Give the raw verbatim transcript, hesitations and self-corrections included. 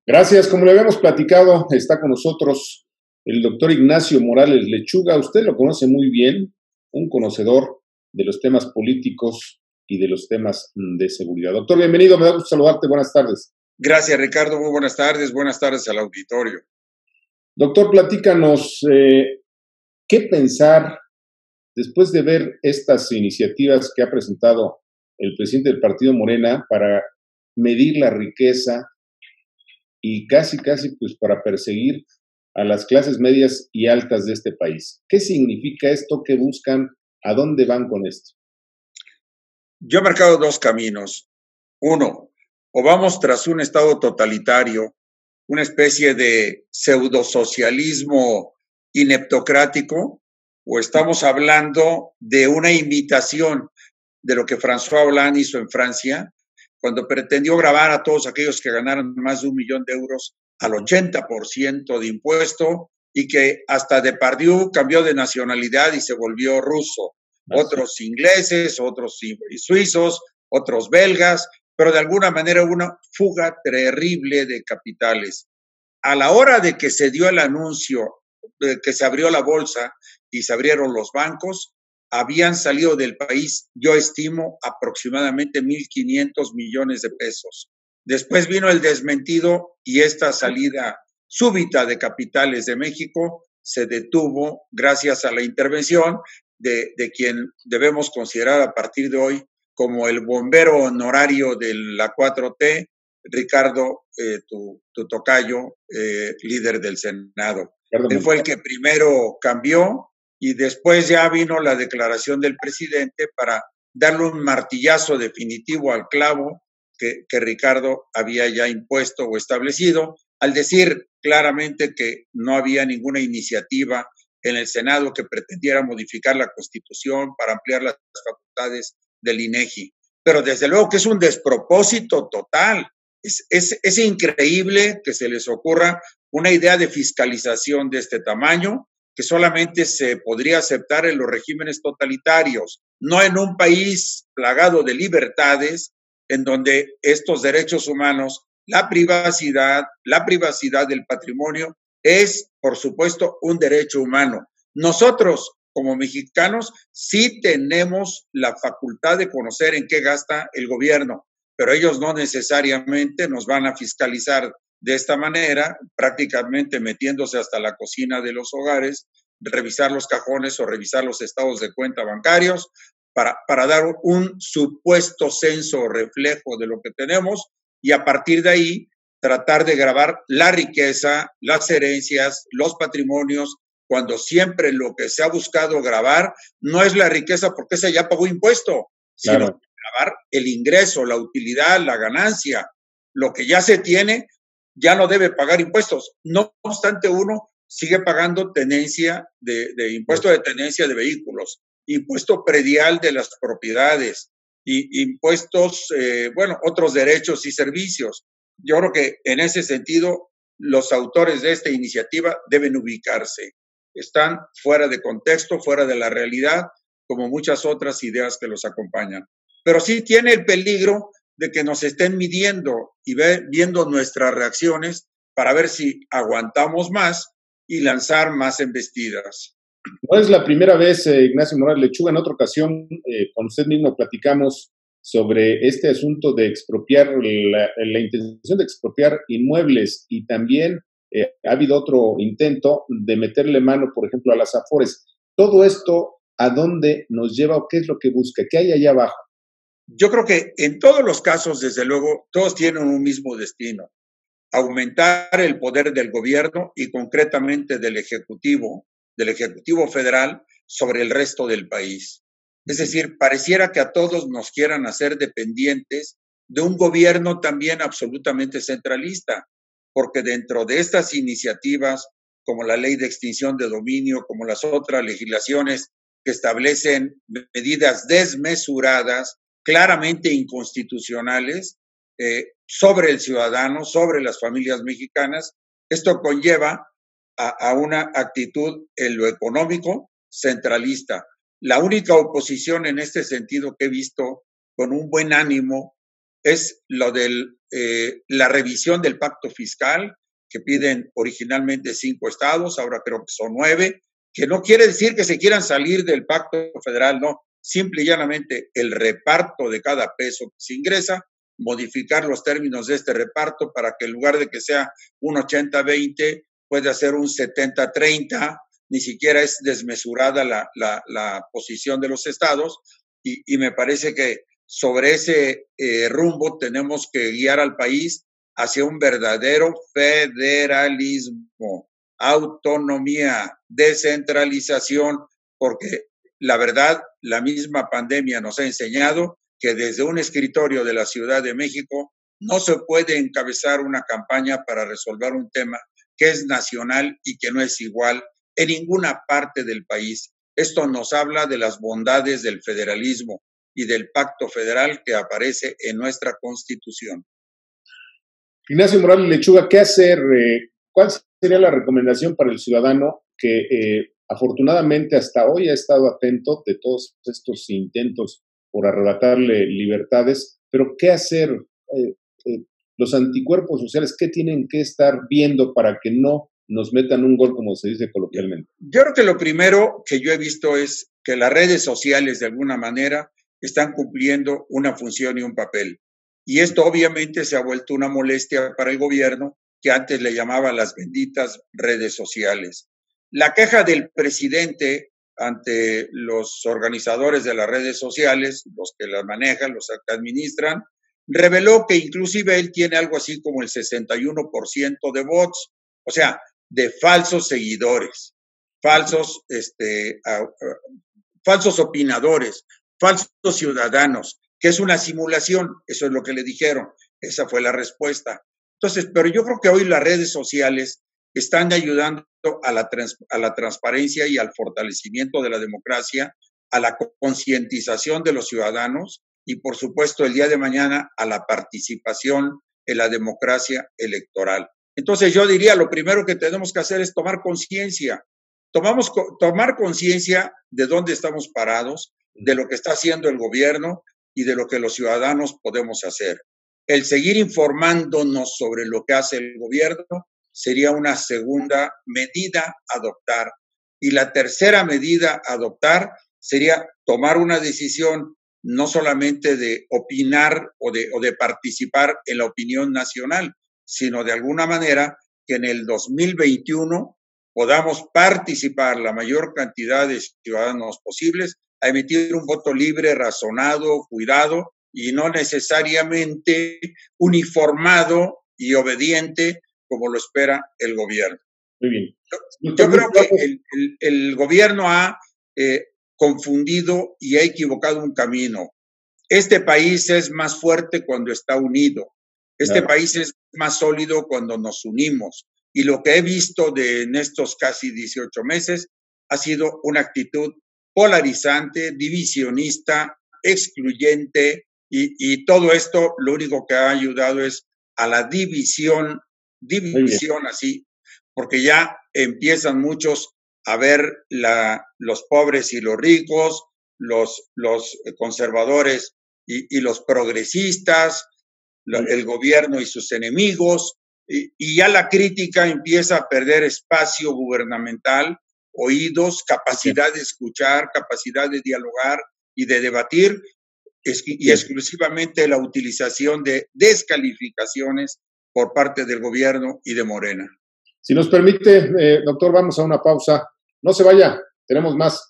Gracias, como le habíamos platicado, está con nosotros el doctor Ignacio Morales Lechuga. Usted lo conoce muy bien, un conocedor de los temas políticos y de los temas de seguridad. Doctor, bienvenido, me da gusto saludarte, buenas tardes. Gracias, Ricardo, muy buenas tardes, buenas tardes al auditorio. Doctor, platícanos, eh, ¿qué pensar después de ver estas iniciativas que ha presentado el presidente del partido Morena para medir la riqueza y casi, casi, pues para perseguir a las clases medias y altas de este país? ¿Qué significa esto? ¿Qué buscan? ¿A dónde van con esto? Yo he marcado dos caminos. Uno, o vamos tras un Estado totalitario, una especie de pseudosocialismo ineptocrático, o estamos hablando de una imitación de lo que François Hollande hizo en Francia, cuando pretendió gravar a todos aquellos que ganaron más de un millón de euros al ochenta por ciento de impuesto y que hasta Depardieu cambió de nacionalidad y se volvió ruso. Así. Otros ingleses, otros suizos, otros belgas, pero de alguna manera una fuga terrible de capitales. A la hora de que se dio el anuncio de que se abrió la bolsa y se abrieron los bancos, habían salido del país, yo estimo, aproximadamente mil quinientos millones de pesos. Después vino el desmentido y esta salida súbita de capitales de México se detuvo gracias a la intervención de, de quien debemos considerar a partir de hoy como el bombero honorario de la cuatro T, Ricardo, eh, tu, tu tocayo, eh, líder del Senado. Perdón. Él fue el que primero cambió y después ya vino la declaración del presidente para darle un martillazo definitivo al clavo que, que Ricardo había ya impuesto o establecido, al decir claramente que no había ninguna iniciativa en el Senado que pretendiera modificar la Constitución para ampliar las facultades del INEGI. Pero desde luego que es un despropósito total. Es, es, es increíble que se les ocurra una idea de fiscalización de este tamaño que solamente se podría aceptar en los regímenes totalitarios, no en un país plagado de libertades, en donde estos derechos humanos, la privacidad, la privacidad del patrimonio, es, por supuesto, un derecho humano. Nosotros, como mexicanos, sí tenemos la facultad de conocer en qué gasta el gobierno, pero ellos no necesariamente nos van a fiscalizar de esta manera, prácticamente metiéndose hasta la cocina de los hogares, revisar los cajones o revisar los estados de cuenta bancarios para, para dar un supuesto censo o reflejo de lo que tenemos y a partir de ahí tratar de grabar la riqueza, las herencias, los patrimonios, cuando siempre lo que se ha buscado grabar no es la riqueza porque esa ya pagó impuesto, sino claro, grabar el ingreso, la utilidad, la ganancia, lo que ya se tiene ya no debe pagar impuestos. No obstante, uno sigue pagando tenencia de, de impuesto de tenencia de vehículos, impuesto predial de las propiedades, y impuestos, eh, bueno, otros derechos y servicios. Yo creo que en ese sentido los autores de esta iniciativa deben ubicarse. Están fuera de contexto, fuera de la realidad, como muchas otras ideas que los acompañan. Pero sí tiene el peligro de que nos estén midiendo y ve, viendo nuestras reacciones para ver si aguantamos más y lanzar más embestidas. No es la primera vez, eh, Ignacio Morales Lechuga. En otra ocasión, eh, con usted mismo platicamos sobre este asunto de expropiar, la, la intención de expropiar inmuebles y también eh, ha habido otro intento de meterle mano, por ejemplo, a las Afores. Todo esto, ¿a dónde nos lleva o qué es lo que busca? ¿Qué hay allá abajo? Yo creo que en todos los casos, desde luego, todos tienen un mismo destino: aumentar el poder del gobierno y concretamente del Ejecutivo, del Ejecutivo Federal sobre el resto del país. Es decir, pareciera que a todos nos quieran hacer dependientes de un gobierno también absolutamente centralista, porque dentro de estas iniciativas, como la ley de extinción de dominio, como las otras legislaciones que establecen medidas desmesuradas, claramente inconstitucionales, eh, sobre el ciudadano, sobre las familias mexicanas, esto conlleva a, a una actitud en lo económico centralista. La única oposición en este sentido que he visto con un buen ánimo es lo de eh, la revisión del pacto fiscal, que piden originalmente cinco estados, ahora creo que son nueve, que no quiere decir que se quieran salir del pacto federal, no, simple y llanamente el reparto de cada peso que se ingresa, modificar los términos de este reparto para que en lugar de que sea un ochenta veinte, pueda ser un setenta treinta, ni siquiera es desmesurada la, la, la posición de los estados, y, y me parece que sobre ese eh, rumbo tenemos que guiar al país hacia un verdadero federalismo, autonomía, descentralización, porque la verdad, la misma pandemia nos ha enseñado que desde un escritorio de la Ciudad de México no se puede encabezar una campaña para resolver un tema que es nacional y que no es igual en ninguna parte del país. Esto nos habla de las bondades del federalismo y del pacto federal que aparece en nuestra Constitución. Ignacio Morales Lechuga, ¿qué hacer? Eh, ¿Cuál sería la recomendación para el ciudadano que eh, afortunadamente hasta hoy ha estado atento de todos estos intentos por arrebatarle libertades? Pero ¿qué hacer? Eh, eh, los anticuerpos sociales, ¿qué tienen que estar viendo para que no nos metan un gol, como se dice coloquialmente? Yo creo que lo primero que yo he visto es que las redes sociales de alguna manera están cumpliendo una función y un papel. Y esto obviamente se ha vuelto una molestia para el gobierno, que antes le llamaba las benditas redes sociales. La queja del presidente ante los organizadores de las redes sociales, los que las manejan, los que administran, reveló que inclusive él tiene algo así como el sesenta y uno por ciento de bots, o sea, de falsos seguidores, falsos, este, uh, uh, falsos opinadores, falsos ciudadanos, que es una simulación, eso es lo que le dijeron, esa fue la respuesta. Entonces, pero yo creo que hoy las redes sociales están ayudando a la, trans, a la transparencia y al fortalecimiento de la democracia, a la concientización de los ciudadanos y, por supuesto, el día de mañana a la participación en la democracia electoral. Entonces, yo diría, lo primero que tenemos que hacer es tomar conciencia, tomamos tomar conciencia de dónde estamos parados, de lo que está haciendo el gobierno y de lo que los ciudadanos podemos hacer. El seguir informándonos sobre lo que hace el gobierno sería una segunda medida a adoptar. Y la tercera medida a adoptar sería tomar una decisión no solamente de opinar o de, o de participar en la opinión nacional, sino de alguna manera que en el dos mil veintiuno podamos participar la mayor cantidad de ciudadanos posibles a emitir un voto libre, razonado, cuidado y no necesariamente uniformado y obediente como lo espera el gobierno. Muy bien. Yo, yo creo que el, el, el gobierno ha eh, confundido y ha equivocado un camino. Este país es más fuerte cuando está unido. Este claro. país es más sólido cuando nos unimos. Y lo que he visto de, en estos casi dieciocho meses ha sido una actitud polarizante, divisionista, excluyente, y, y todo esto lo único que ha ayudado es a la división, división así, porque ya empiezan muchos a ver la, los pobres y los ricos, los, los conservadores y, y los progresistas, la, el gobierno y sus enemigos, y, y ya la crítica empieza a perder espacio gubernamental, oídos, capacidad de escuchar, capacidad de dialogar y de debatir, y exclusivamente la utilización de descalificaciones por parte del gobierno y de Morena. Si nos permite, eh, doctor, vamos a una pausa. No se vaya, tenemos más.